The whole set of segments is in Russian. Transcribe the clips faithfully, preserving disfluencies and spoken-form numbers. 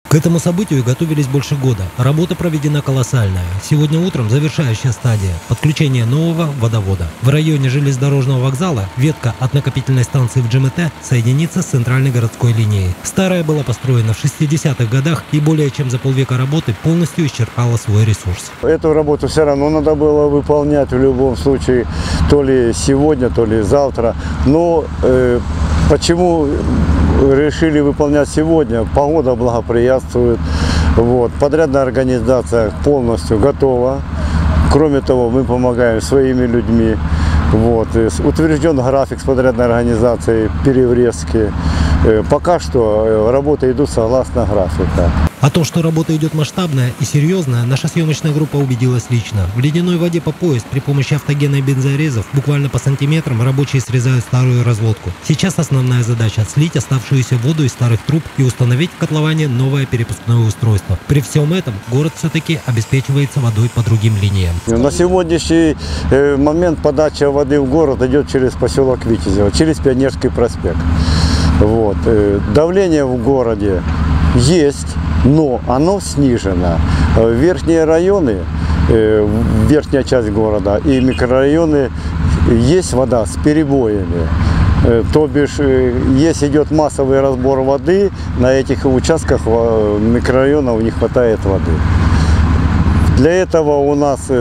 К этому событию готовились больше года. Работа проведена колоссальная. Сегодня утром завершающая стадия – подключение нового водовода. В районе железнодорожного вокзала ветка от накопительной станции в ДжМТ соединится с центральной городской линией. Старая была построена в шестидесятых годах и более чем за полвека работы полностью исчерпала свой ресурс. Эту работу все равно надо было выполнять в любом случае, то ли сегодня, то ли завтра. Но э, почему решили выполнять сегодня? Погода благоприятствует. Вот. Подрядная организация полностью готова. Кроме того, мы помогаем своими людьми. Вот. Утвержден график с подрядной организацией переврезки. Пока что работы идут согласно графика. О том, что работа идет масштабная и серьезная, наша съемочная группа убедилась лично. В ледяной воде по пояс при помощи автогена и бензорезов буквально по сантиметрам рабочие срезают старую разводку. Сейчас основная задача – слить оставшуюся воду из старых труб и установить в котловане новое перепускное устройство. При всем этом город все-таки обеспечивается водой по другим линиям. На сегодняшний момент подача воды в город идет через поселок Витязево, через Пионерский проспект. Вот. Давление в городе есть, но оно снижено. Верхние районы, верхняя часть города и микрорайоны, есть вода с перебоями. То бишь, если идет массовый разбор воды, на этих участках микрорайонов не хватает воды. Для этого у нас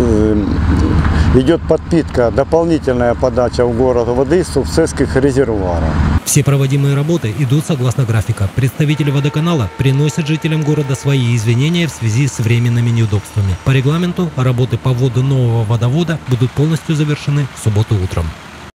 идет подпитка, дополнительная подача в город воды с субсесских резервуаров. Все проводимые работы идут согласно графика. Представители водоканала приносят жителям города свои извинения в связи с временными неудобствами. По регламенту работы по вводу нового водовода будут полностью завершены в субботу утром.